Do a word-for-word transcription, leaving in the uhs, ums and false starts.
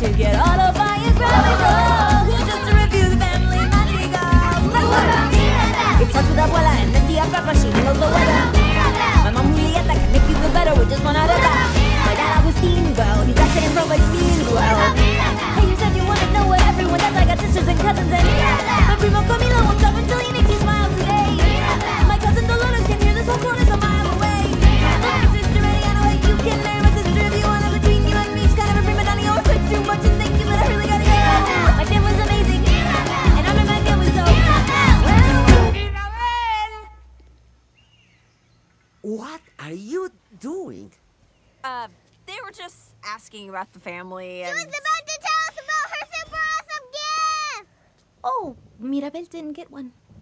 to get autobiographical. Just to review the family madrigal. It starts with Abuela and then Tia Peppa, she knows the weather. My mom Julieta can make you feel better with just one out of that. My dad Agustin, well, he's acting in front of mean well. Hey, you said you wanted to know what everyone does. I got sisters and cousins and my primo Camilo won't stop until he makes you smile today. My cousin Dolores can hear this whole chorus a mile away. My sister Mariana, like you can marry my sister if you want to. Between you and me, she's kind of a prima donna. You always too much and thank you, but I really gotta go. My family's amazing, and I'm in my family, so What are you doing? Uh, they were just asking about the family and... She was about to tell us about her super awesome gift! oh, Mirabel didn't get one.